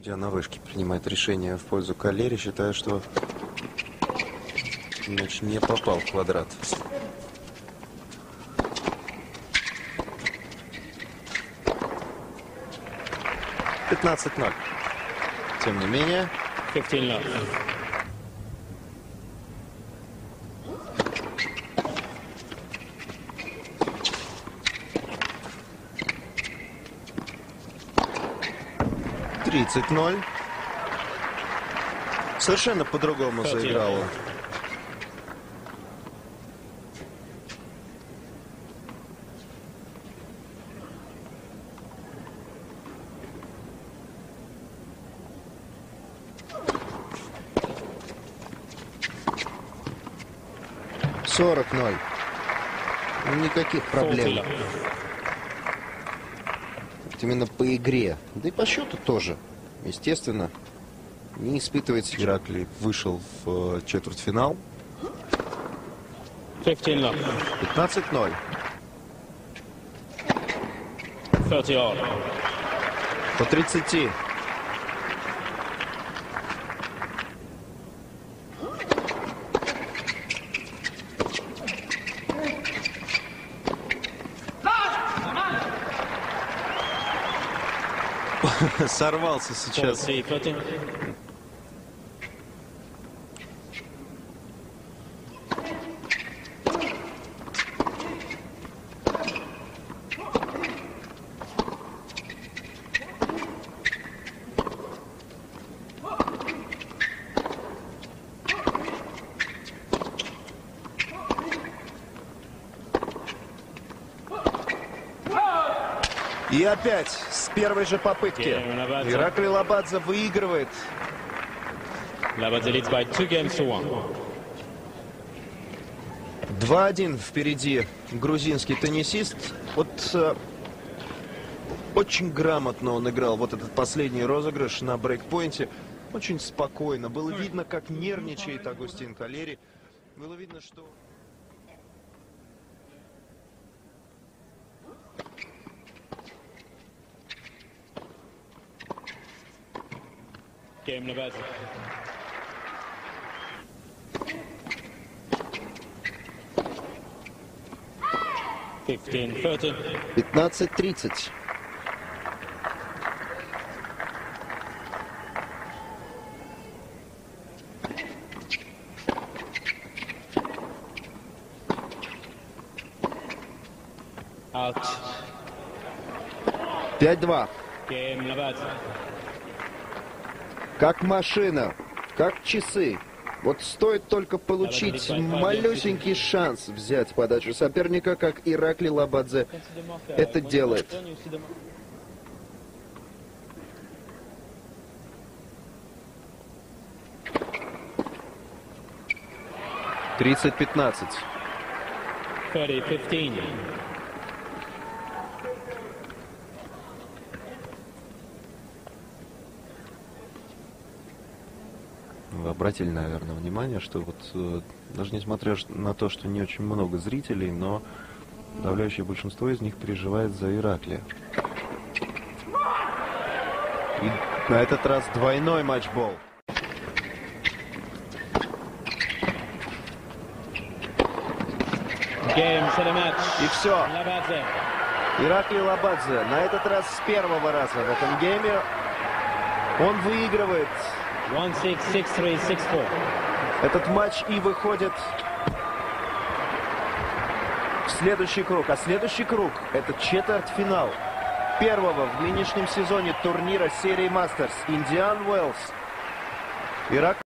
Судья на вышке принимает решение в пользу Калери, считая, что мяч не попал в квадрат. (15-0). Тем не менее, 15-0. (30-0). Совершенно по-другому заиграл он. (40-0). Никаких проблем. Именно по игре. Да и по счету тоже. Естественно, не испытывается. Ираклий вышел в четвертьфинал. 15-0. 15-0. 30-all. По 30. Сорвался сейчас. 40-30. И опять с первой же попытки Ираклий Лабадзе выигрывает. Лабадзе leads by 2 games to 1. 2-1 впереди грузинский теннисист. Вот очень грамотно он играл вот этот последний розыгрыш на брейкпоинте. Очень спокойно. Было видно, как нервничает Агустин Калери. Было видно, что... Game Labadze. (15-30). 15-30. Out. 5-2. Game Labadze. Как машина, как часы. Вот стоит только получить малюсенький шанс взять подачу соперника, как Ираклий Лабадзе это делает. (30-15). 30-15. Вы обратили, наверное, внимание, что вот даже несмотря на то, что не очень много зрителей, но подавляющее большинство из них переживает за Ираклия. И на этот раз двойной матчбол. И все. Labadze. Ираклий Лабадзе на этот раз с первого раза в этом гейме он выигрывает 1-6, 6-3, 6-4. этот матч и выходит в следующий круг. А следующий круг — это четвертьфинал первого в нынешнем сезоне турнира серии Мастерс. Индиан Уэллс.